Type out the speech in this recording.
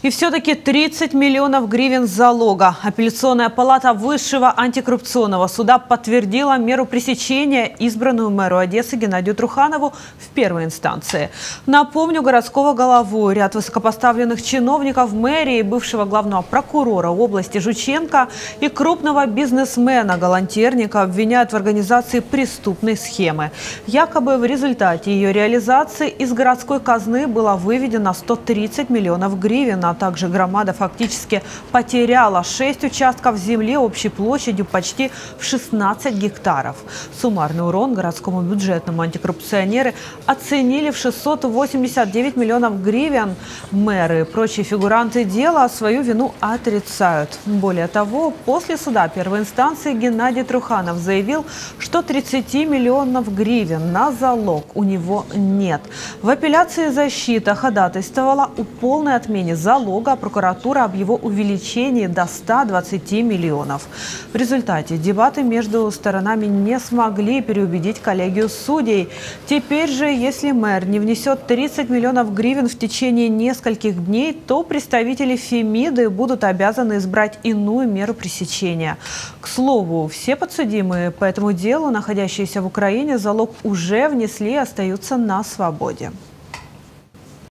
И все-таки 30 миллионов гривен залога. Апелляционная палата Высшего антикоррупционного суда подтвердила меру пресечения, избранную мэру Одессы Геннадию Труханову в первой инстанции. Напомню, городского голову, ряд высокопоставленных чиновников мэрии, бывшего главного прокурора области Жученко и крупного бизнесмена Галантерника обвиняют в организации преступной схемы. Якобы в результате ее реализации из городской казны было выведено 130 миллионов гривен, а также громада фактически потеряла 6 участков земли общей площадью почти в 16 гектаров. Суммарный урон городскому бюджетному антикоррупционеры оценили в 689 миллионов гривен. Мэры и прочие фигуранты дела свою вину отрицают. Более того, после суда первой инстанции Геннадий Труханов заявил, что 30 миллионов гривен на залог у него нет. В апелляции защита ходатайствовала о полной отмене залога, а прокуратура об его увеличении до 120 миллионов. В результате дебаты между сторонами не смогли переубедить коллегию судей. Теперь же, если мэр не внесет 30 миллионов гривен в течение нескольких дней, то представители Фемиды будут обязаны избрать иную меру пресечения. К слову, все подсудимые по этому делу, находящиеся в Украине, залог уже внесли и остаются на свободе.